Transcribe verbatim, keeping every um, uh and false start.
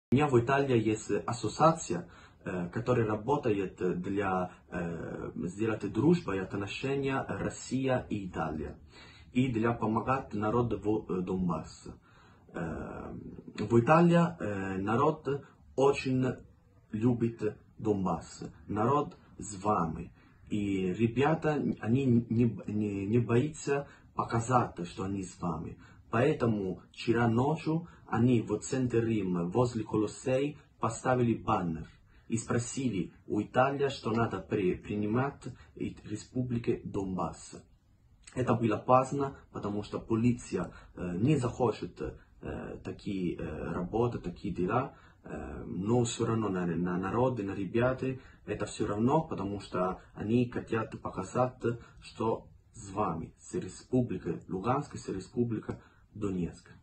У меня в Италии есть ассоциация, э, которая работает для э, сделать дружбу и отношения Россия и Италия. И для помогать народу в Донбассе. Э, в Италии э, народ очень любит Донбасс. Народ с вами. И ребята, они не, не, не боятся показать, что они с вами. Поэтому вчера ночью они в центре Рима, возле Колоссей, поставили баннер и спросили у Италии, что надо при, принимать республики Донбасс. Это было опасно, потому что полиция э, не захочет э, такие э, работы, такие дела, э, но все равно на, на народы, на ребята это все равно, потому что они хотят показать, что с вами, с республикой Луганской, с республикой Донецк.